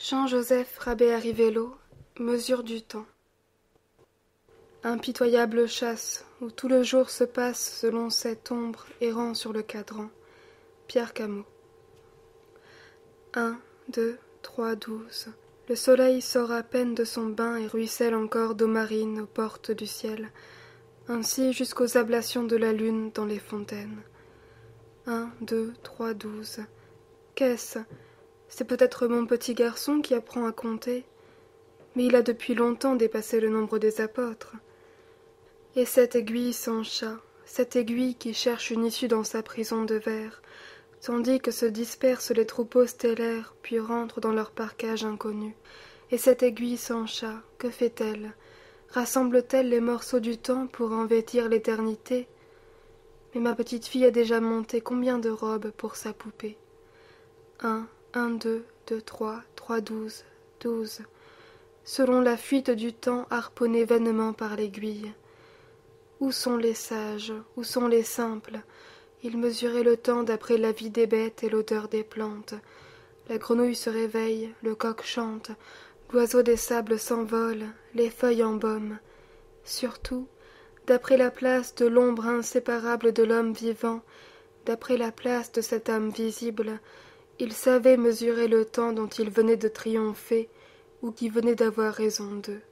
Jean-Joseph Rabé-Arrivello, Mesure du temps. Impitoyable chasse, où tout le jour se passe selon cette ombre errant sur le cadran. Pierre Camus. 1, 2, 3, 12. Le soleil sort à peine de son bain et ruisselle encore d'eau marine aux portes du ciel, ainsi jusqu'aux ablations de la lune dans les fontaines. 1, 2, 3, 12. Qu'est-ce ? C'est peut-être mon petit garçon qui apprend à compter, mais il a depuis longtemps dépassé le nombre des apôtres. Et cette aiguille sans chat, cette aiguille qui cherche une issue dans sa prison de verre, tandis que se dispersent les troupeaux stellaires puis rentrent dans leur parcage inconnu. Et cette aiguille sans chat, que fait-elle? Rassemble-t-elle les morceaux du temps pour en vêtir l'éternité? Mais ma petite fille a déjà monté combien de robes pour sa poupée? 1, 2, 2, 3, 3, 12, 12. Selon la fuite du temps harponnée vainement par l'aiguille. Où sont les sages? Où sont les simples? Ils mesuraient le temps d'après la vie des bêtes et l'odeur des plantes. La grenouille se réveille, le coq chante, l'oiseau des sables s'envole, les feuilles embaument. Surtout, d'après la place de l'ombre inséparable de l'homme vivant, d'après la place de cette âme visible, ils savaient mesurer le temps dont ils venaient de triompher ou qui venait d'avoir raison d'eux.